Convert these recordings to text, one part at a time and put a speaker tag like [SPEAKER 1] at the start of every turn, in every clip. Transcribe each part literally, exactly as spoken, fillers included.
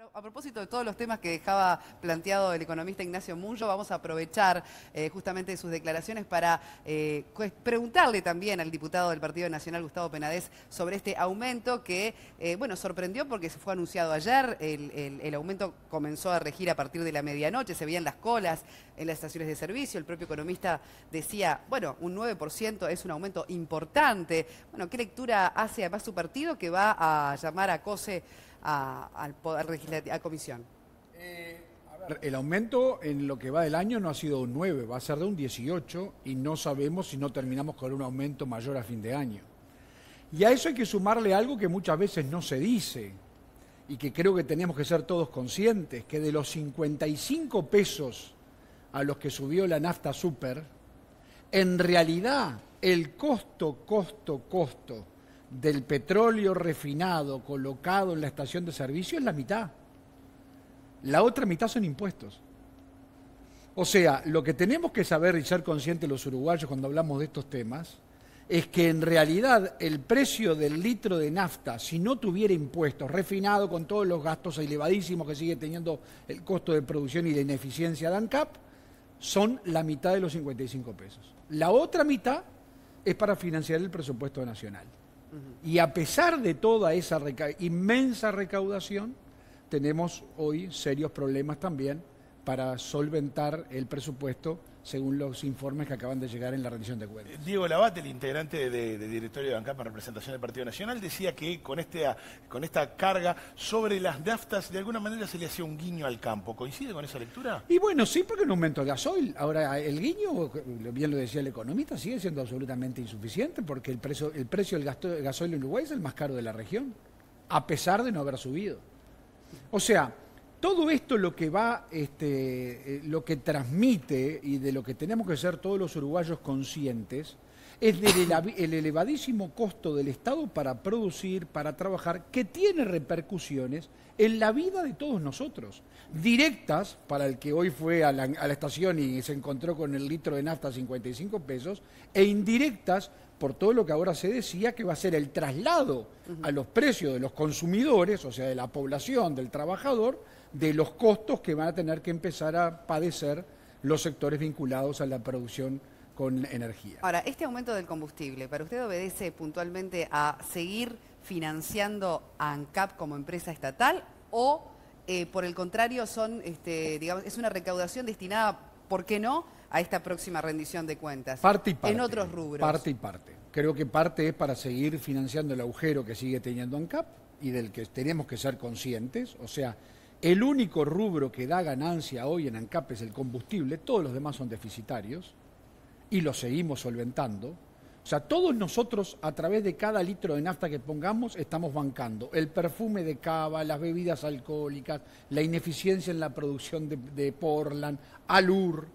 [SPEAKER 1] A propósito de todos los temas que dejaba planteado el economista Ignacio Munro, vamos a aprovechar eh, justamente sus declaraciones para eh, preguntarle también al diputado del Partido Nacional, Gustavo Penades, sobre este aumento que, eh, bueno, sorprendió porque se fue anunciado ayer. El, el, el aumento comenzó a regir a partir de la medianoche, se veían las colas en las estaciones de servicio. El propio economista decía, bueno, un nueve por ciento es un aumento importante. Bueno, ¿qué lectura hace además su partido que va a llamar a COSE A, al Poder Legislativo, a Comisión?
[SPEAKER 2] Eh, a ver, el aumento en lo que va del año no ha sido un nueve, va a ser de un dieciocho y no sabemos si no terminamos con un aumento mayor a fin de año. Y a eso hay que sumarle algo que muchas veces no se dice y que creo que tenemos que ser todos conscientes, que de los cincuenta y cinco pesos a los que subió la nafta super, en realidad el costo, costo, costo del petróleo refinado colocado en la estación de servicio es la mitad. La otra mitad son impuestos. O sea, lo que tenemos que saber y ser conscientes los uruguayos cuando hablamos de estos temas es que en realidad el precio del litro de nafta, si no tuviera impuestos, refinado con todos los gastos elevadísimos que sigue teniendo el costo de producción y la ineficiencia de ANCAP, son la mitad de los cincuenta y cinco pesos. La otra mitad es para financiar el presupuesto nacional. Y a pesar de toda esa reca inmensa recaudación, tenemos hoy serios problemas también para solventar el presupuesto, según los informes que acaban de llegar en la rendición de cuentas.
[SPEAKER 3] Diego Labat, el integrante de, de directorio de ANCAP en representación del Partido Nacional, decía que con, este, con esta carga sobre las naftas, de alguna manera se le hacía un guiño al campo. ¿Coincide con esa lectura?
[SPEAKER 2] Y bueno, sí, porque no aumentó el gasoil. Ahora, el guiño, bien lo decía el economista, sigue siendo absolutamente insuficiente porque el precio, el precio del gasoil en Uruguay es el más caro de la región, a pesar de no haber subido. O sea, todo esto lo que va, este, eh, lo que transmite y de lo que tenemos que ser todos los uruguayos conscientes es del el elevadísimo costo del Estado para producir, para trabajar, que tiene repercusiones en la vida de todos nosotros. Directas, para el que hoy fue a la, a la estación y se encontró con el litro de nafta a cincuenta y cinco pesos, e indirectas por todo lo que ahora se decía que va a ser el traslado a los precios de los consumidores, o sea, de la población, del trabajador, de los costos que van a tener que empezar a padecer los sectores vinculados a la producción con energía.
[SPEAKER 1] Ahora, este aumento del combustible, ¿para usted obedece puntualmente a seguir financiando a ANCAP como empresa estatal o, eh, por el contrario, son, este, digamos, es una recaudación destinada, ¿por qué no?, a esta próxima rendición de cuentas?
[SPEAKER 2] Parte y parte.
[SPEAKER 1] En otros rubros.
[SPEAKER 2] Parte y parte. Creo que parte es para seguir financiando el agujero que sigue teniendo ANCAP y del que tenemos que ser conscientes. O sea, el único rubro que da ganancia hoy en ANCAP es el combustible, todos los demás son deficitarios y los seguimos solventando. O sea, todos nosotros a través de cada litro de nafta que pongamos estamos bancando el perfume de cava, las bebidas alcohólicas, la ineficiencia en la producción de, de Portland, Alur.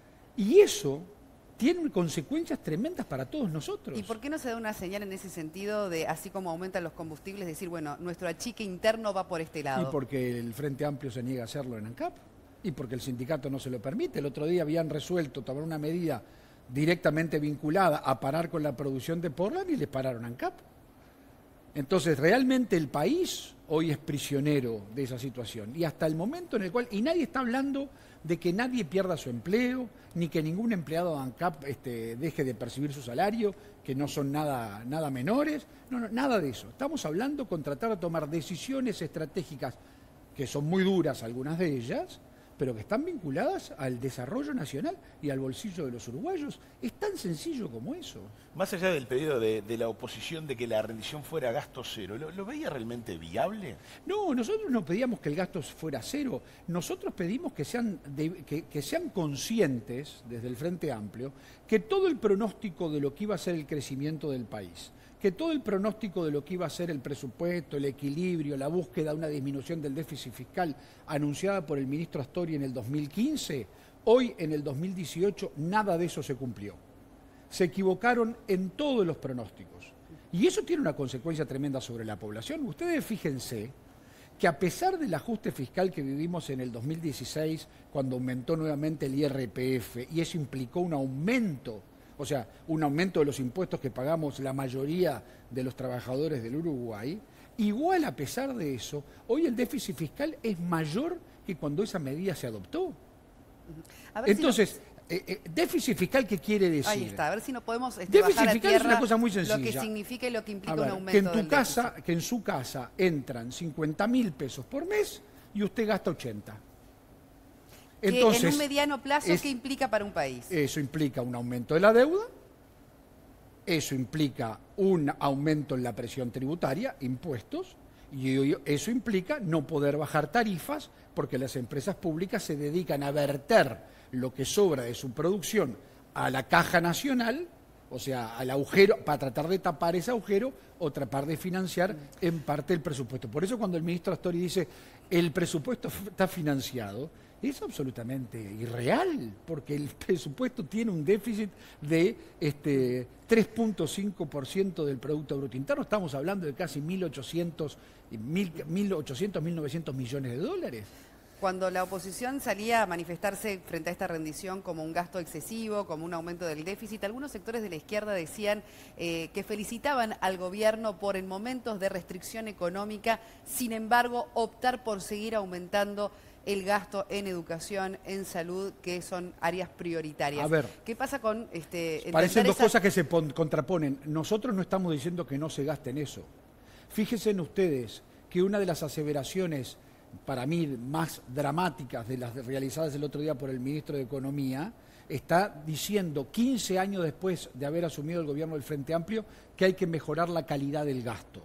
[SPEAKER 2] Y eso tiene consecuencias tremendas para todos nosotros.
[SPEAKER 1] ¿Y por qué no se da una señal en ese sentido de, así como aumentan los combustibles, decir, bueno, nuestro achique interno va por este lado?
[SPEAKER 2] Y porque el Frente Amplio se niega a hacerlo en ANCAP y porque el sindicato no se lo permite. El otro día habían resuelto tomar una medida directamente vinculada a parar con la producción de Portland y les pararon a ANCAP. Entonces, realmente el país hoy es prisionero de esa situación. Y hasta el momento en el cual, y nadie está hablando de que nadie pierda su empleo, ni que ningún empleado de ANCAP este, deje de percibir su salario, que no son nada, nada menores. No, no, nada de eso. Estamos hablando con tratar de tomar decisiones estratégicas, que son muy duras algunas de ellas, pero que están vinculadas al desarrollo nacional y al bolsillo de los uruguayos. Es tan sencillo como eso.
[SPEAKER 3] Más allá del pedido de, de la oposición de que la rendición fuera gasto cero, ¿lo, lo veía realmente viable?
[SPEAKER 2] No, nosotros no pedíamos que el gasto fuera cero. Nosotros pedimos que sean, de, que, que sean conscientes, desde el Frente Amplio, que todo el pronóstico de lo que iba a ser el crecimiento del país, que todo el pronóstico de lo que iba a ser el presupuesto, el equilibrio, la búsqueda de una disminución del déficit fiscal anunciada por el ministro Astori en el dos mil quince, hoy en el dos mil dieciocho nada de eso se cumplió. Se equivocaron en todos los pronósticos. Y eso tiene una consecuencia tremenda sobre la población. Ustedes fíjense que a pesar del ajuste fiscal que vivimos en el dos mil dieciséis, cuando aumentó nuevamente el I R P F, y eso implicó un aumento, o sea, un aumento de los impuestos que pagamos la mayoría de los trabajadores del Uruguay, Igual, a pesar de eso, hoy el déficit fiscal es mayor que cuando esa medida se adoptó.
[SPEAKER 1] A ver
[SPEAKER 2] Entonces,
[SPEAKER 1] si no...
[SPEAKER 2] eh, eh, déficit fiscal, ¿qué quiere decir?
[SPEAKER 1] Ahí está, a ver si no podemos este,
[SPEAKER 2] déficit
[SPEAKER 1] bajar a
[SPEAKER 2] fiscal
[SPEAKER 1] tierra
[SPEAKER 2] es una cosa muy sencilla.
[SPEAKER 1] lo que significa y lo que implica
[SPEAKER 2] A ver,
[SPEAKER 1] un aumento
[SPEAKER 2] que en tu
[SPEAKER 1] del
[SPEAKER 2] casa,
[SPEAKER 1] déficit.
[SPEAKER 2] que en su casa entran cincuenta mil pesos por mes y usted gasta ochenta.
[SPEAKER 1] Entonces, que en un mediano plazo,
[SPEAKER 2] es,
[SPEAKER 1] ¿qué implica para un país?
[SPEAKER 2] Eso implica un aumento de la deuda, eso implica un aumento en la presión tributaria, impuestos, y eso implica no poder bajar tarifas porque las empresas públicas se dedican a verter lo que sobra de su producción a la caja nacional, o sea, al agujero, para tratar de tapar ese agujero o tratar de financiar en parte el presupuesto. Por eso cuando el ministro Astori dice el presupuesto está financiado, es absolutamente irreal, porque el presupuesto tiene un déficit de este, tres punto cinco por ciento del Producto Bruto Interno. Estamos hablando de casi mil ochocientos, mil ochocientos, mil novecientos millones de dólares.
[SPEAKER 1] Cuando la oposición salía a manifestarse frente a esta rendición como un gasto excesivo, como un aumento del déficit, algunos sectores de la izquierda decían eh, que felicitaban al gobierno por en momentos de restricción económica, sin embargo, optar por seguir aumentando el gasto en educación, en salud, que son áreas prioritarias.
[SPEAKER 2] A ver,
[SPEAKER 1] ¿qué pasa con este?
[SPEAKER 2] Parecen dos
[SPEAKER 1] esa...
[SPEAKER 2] cosas que se contraponen. Nosotros no estamos diciendo que no se gaste en eso. Fíjense en ustedes que una de las aseveraciones, para mí, más dramáticas de las realizadas el otro día por el ministro de Economía, está diciendo, quince años después de haber asumido el gobierno del Frente Amplio, que hay que mejorar la calidad del gasto.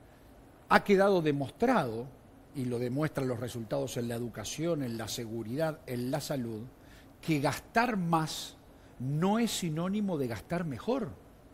[SPEAKER 2] Ha quedado demostrado, y lo demuestran los resultados en la educación, en la seguridad, en la salud, que gastar más no es sinónimo de gastar mejor.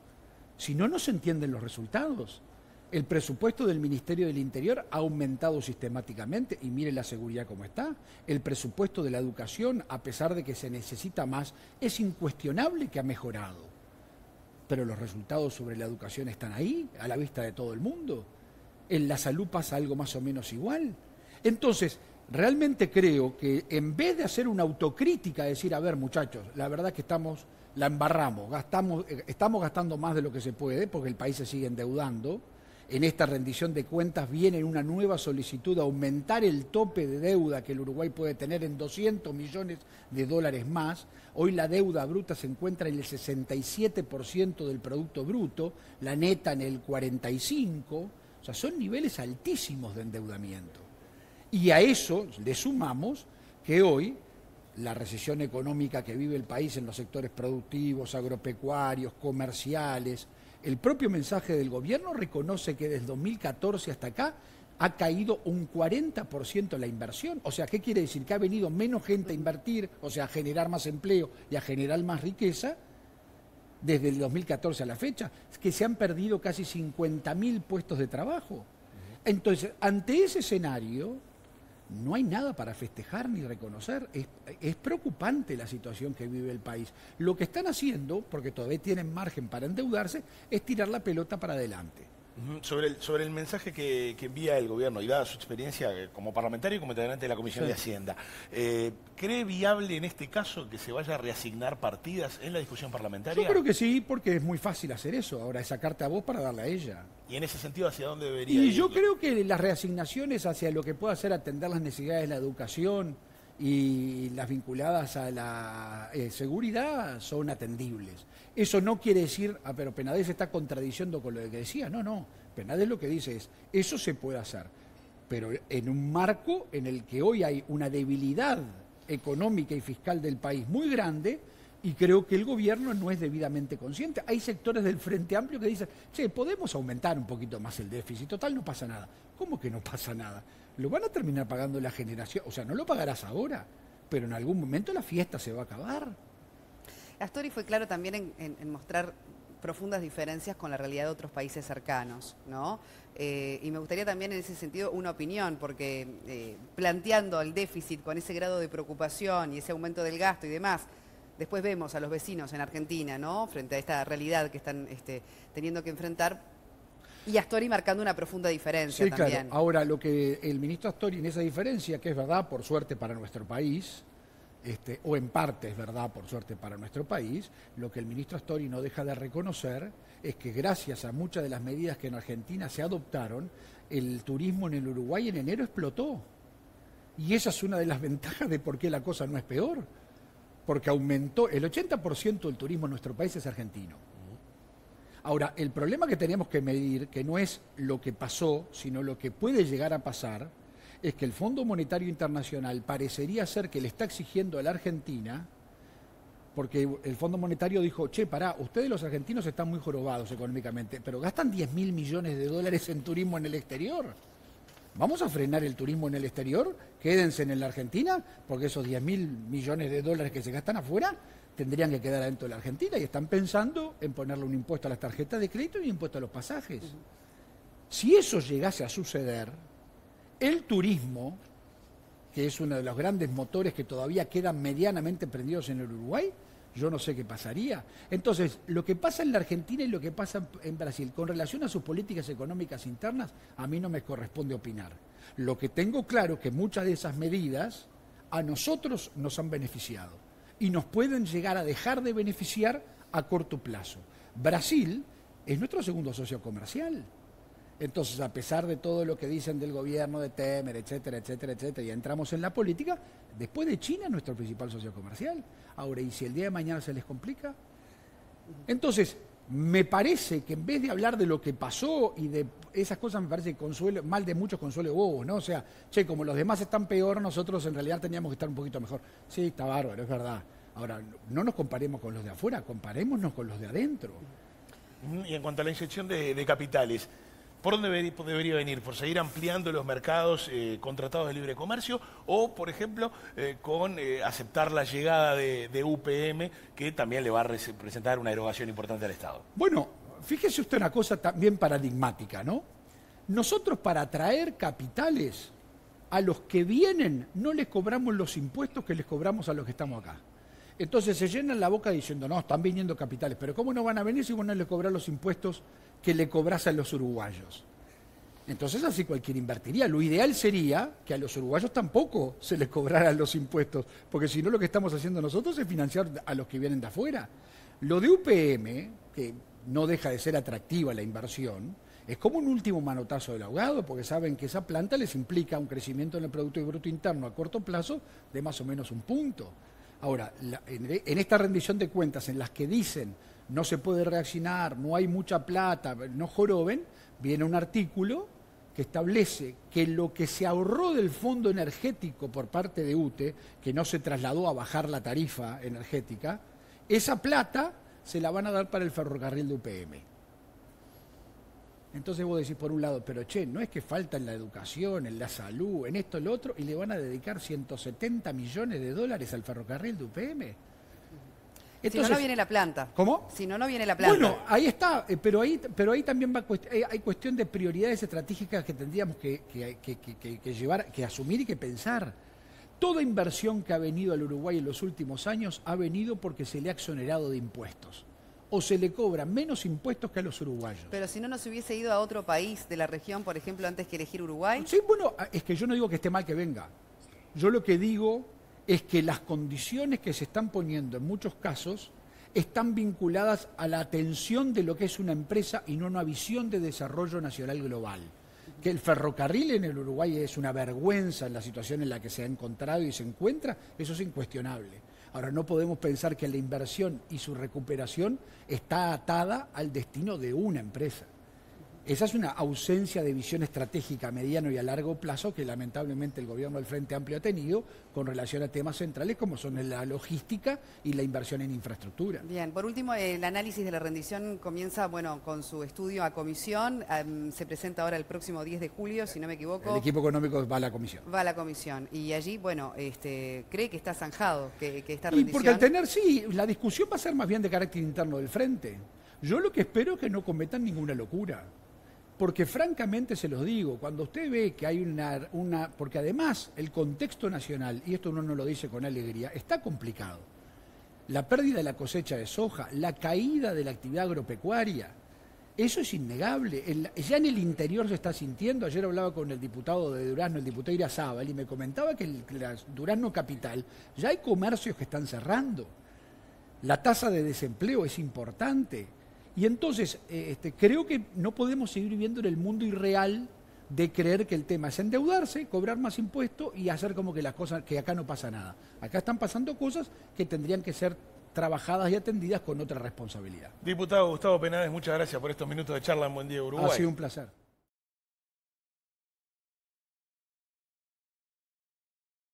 [SPEAKER 2] Si no, no se entienden los resultados. El presupuesto del Ministerio del Interior ha aumentado sistemáticamente, y mire la seguridad como está. El presupuesto de la educación, a pesar de que se necesita más, es incuestionable que ha mejorado. Pero los resultados sobre la educación están ahí, a la vista de todo el mundo. En la salud pasa algo más o menos igual. Entonces, realmente creo que en vez de hacer una autocrítica, decir, a ver, muchachos, la verdad que estamos, la embarramos, gastamos, estamos gastando más de lo que se puede, porque el país se sigue endeudando. En esta rendición de cuentas viene una nueva solicitud de aumentar el tope de deuda que el Uruguay puede tener en doscientos millones de dólares más. Hoy la deuda bruta se encuentra en el sesenta y siete por ciento del Producto Bruto, la neta en el cuarenta y cinco por ciento. O sea, son niveles altísimos de endeudamiento. Y a eso le sumamos que hoy la recesión económica que vive el país en los sectores productivos, agropecuarios, comerciales, el propio mensaje del gobierno reconoce que desde dos mil catorce hasta acá ha caído un cuarenta por ciento la inversión. O sea, ¿qué quiere decir? Que ha venido menos gente a invertir, o sea, a generar más empleo y a generar más riqueza, desde el dos mil catorce a la fecha, es que se han perdido casi cincuenta mil puestos de trabajo. Entonces, ante ese escenario, no hay nada para festejar ni reconocer. Es, es preocupante la situación que vive el país. Lo que están haciendo, porque todavía tienen margen para endeudarse, es tirar la pelota para adelante.
[SPEAKER 3] Sobre el, sobre el mensaje que, que envía el gobierno y dada su experiencia como parlamentario y como integrante de la Comisión sí. de Hacienda, eh, ¿cree viable en este caso que se vaya a reasignar partidas en la discusión parlamentaria?
[SPEAKER 2] Yo creo que sí, porque es muy fácil hacer eso. Ahora es sacarte a vos para darle a ella.
[SPEAKER 3] ¿Y en ese sentido hacia dónde debería
[SPEAKER 2] y
[SPEAKER 3] ir?
[SPEAKER 2] Y yo creo que las reasignaciones hacia lo que pueda hacer atender las necesidades de la educación y las vinculadas a la eh, seguridad son atendibles. Eso no quiere decir, ah, pero Penades está contradiciendo con lo que decía. No, no. Penades lo que dice es, eso se puede hacer, pero en un marco en el que hoy hay una debilidad económica y fiscal del país muy grande, y creo que el gobierno no es debidamente consciente. Hay sectores del Frente Amplio que dicen, che, podemos aumentar un poquito más el déficit, total no pasa nada. ¿Cómo que no pasa nada? Lo van a terminar pagando la generación, o sea, no lo pagarás ahora, pero en algún momento la fiesta se va a acabar.
[SPEAKER 1] Astori fue claro también en, en, en mostrar profundas diferencias con la realidad de otros países cercanos, ¿no? Eh, y me gustaría también en ese sentido una opinión, porque eh, planteando el déficit con ese grado de preocupación y ese aumento del gasto y demás, después vemos a los vecinos en Argentina, ¿no? Frente a esta realidad que están este, teniendo que enfrentar, y Astori marcando una profunda diferencia
[SPEAKER 2] sí,
[SPEAKER 1] también.
[SPEAKER 2] Claro. Ahora, lo que el ministro Astori en esa diferencia, que es verdad, por suerte para nuestro país, Este, o en parte es verdad, por suerte, para nuestro país, lo que el ministro Astori no deja de reconocer es que gracias a muchas de las medidas que en Argentina se adoptaron, el turismo en el Uruguay en enero explotó. Y esa es una de las ventajas de por qué la cosa no es peor. Porque aumentó, el ochenta por ciento del turismo en nuestro país es argentino. Ahora, el problema que tenemos que medir, que no es lo que pasó, sino lo que puede llegar a pasar, es que el Fondo Monetario Internacional parecería ser que le está exigiendo a la Argentina, porque el Fondo Monetario dijo, che, pará, ustedes los argentinos están muy jorobados económicamente, pero gastan diez mil millones de dólares en turismo en el exterior. ¿Vamos a frenar el turismo en el exterior? Quédense en la Argentina, porque esos diez mil millones de dólares que se gastan afuera tendrían que quedar adentro de la Argentina, y están pensando en ponerle un impuesto a las tarjetas de crédito y un impuesto a los pasajes. Uh-huh. Si eso llegase a suceder, el turismo, que es uno de los grandes motores que todavía quedan medianamente prendidos en el Uruguay, yo no sé qué pasaría. Entonces, lo que pasa en la Argentina y lo que pasa en Brasil, con relación a sus políticas económicas internas, a mí no me corresponde opinar. Lo que tengo claro es que muchas de esas medidas a nosotros nos han beneficiado y nos pueden llegar a dejar de beneficiar a corto plazo. Brasil es nuestro segundo socio comercial. Entonces, a pesar de todo lo que dicen del gobierno de Temer, etcétera, etcétera, etcétera, y entramos en la política, después de China es nuestro principal socio comercial. Ahora, ¿y si el día de mañana se les complica? Entonces, me parece que en vez de hablar de lo que pasó y de esas cosas, me parece que consuelo, mal de muchos consuelo bobos, ¿no? O sea, che, como los demás están peor, nosotros en realidad teníamos que estar un poquito mejor. Sí, está bárbaro, es verdad. Ahora, no nos comparemos con los de afuera, comparémonos con los de adentro.
[SPEAKER 3] Y en cuanto a la inyección de, de capitales, ¿por dónde debería, debería venir? ¿Por seguir ampliando los mercados eh, contratados de libre comercio? ¿O, por ejemplo, eh, con eh, aceptar la llegada de, de U P M, que también le va a representar una erogación importante al Estado?
[SPEAKER 2] Bueno, fíjese usted una cosa también paradigmática, ¿no? Nosotros, para atraer capitales, a los que vienen no les cobramos los impuestos que les cobramos a los que estamos acá. Entonces se llenan la boca diciendo, no, están viniendo capitales, pero ¿cómo no van a venir si vos no les cobrás los impuestos que le cobrás a los uruguayos? Entonces así cualquiera invertiría. Lo ideal sería que a los uruguayos tampoco se les cobraran los impuestos, porque si no lo que estamos haciendo nosotros es financiar a los que vienen de afuera. Lo de U P M, que no deja de ser atractiva la inversión, es como un último manotazo del ahogado, porque saben que esa planta les implica un crecimiento en el Producto Bruto Interno a corto plazo de más o menos un punto. Ahora, la, en, en esta rendición de cuentas en las que dicen no se puede reaccionar, no hay mucha plata, no joroben, viene un artículo que establece que lo que se ahorró del fondo energético por parte de U T E, que no se trasladó a bajar la tarifa energética, esa plata se la van a dar para el ferrocarril de U P M. Entonces vos decís por un lado, pero che, no es que falta en la educación, en la salud, en esto, en lo otro, y le van a dedicar ciento setenta millones de dólares al ferrocarril de U P M.
[SPEAKER 1] Entonces, si no, no viene la planta.
[SPEAKER 2] ¿Cómo?
[SPEAKER 1] Si no, no viene la planta.
[SPEAKER 2] Bueno, ahí está, pero ahí, pero ahí también va cuest hay cuestión de prioridades estratégicas que tendríamos que, que, que, que, que llevar, que asumir y que pensar. Toda inversión que ha venido al Uruguay en los últimos años ha venido porque se le ha exonerado de impuestos. O se le cobran menos impuestos que a los uruguayos.
[SPEAKER 1] Pero si no nos hubiese ido a otro país de la región, por ejemplo, antes que elegir Uruguay.
[SPEAKER 2] Sí, bueno, es que yo no digo que esté mal que venga. Yo lo que digo es que las condiciones que se están poniendo en muchos casos están vinculadas a la atención de lo que es una empresa y no una visión de desarrollo nacional global. Que el ferrocarril en el Uruguay es una vergüenza en la situación en la que se ha encontrado y se encuentra, eso es incuestionable. Ahora, no podemos pensar que la inversión y su recuperación está atada al destino de una empresa. Esa es una ausencia de visión estratégica a mediano y a largo plazo que lamentablemente el gobierno del Frente Amplio ha tenido con relación a temas centrales como son la logística y la inversión en infraestructura.
[SPEAKER 1] Bien, por último, el análisis de la rendición comienza, bueno, con su estudio a comisión. Um, se presenta ahora el próximo diez de julio, si no me equivoco.
[SPEAKER 2] El equipo económico va a la comisión.
[SPEAKER 1] Va a la comisión. Y allí, bueno, este, cree que está zanjado, que, que esta
[SPEAKER 2] y
[SPEAKER 1] rendición...
[SPEAKER 2] porque al tener, sí, la discusión va a ser más bien de carácter interno del Frente. Yo lo que espero es que no cometan ninguna locura. Porque francamente se los digo, cuando usted ve que hay una, una... Porque además el contexto nacional, y esto uno no lo dice con alegría, está complicado. La pérdida de la cosecha de soja, la caída de la actividad agropecuaria, eso es innegable. El, ya en el interior se está sintiendo. Ayer hablaba con el diputado de Durazno, el diputado Irazábal, y me comentaba que el, la Durazno Capital ya hay comercios que están cerrando. La tasa de desempleo es importante. Y entonces, este, creo que no podemos seguir viviendo en el mundo irreal de creer que el tema es endeudarse, cobrar más impuestos y hacer como que las cosas, que acá no pasa nada. Acá están pasando cosas que tendrían que ser trabajadas y atendidas con otra responsabilidad.
[SPEAKER 3] Diputado Gustavo Penades, muchas gracias por estos minutos de charla en Buen Día Uruguay.
[SPEAKER 2] Ha sido un placer.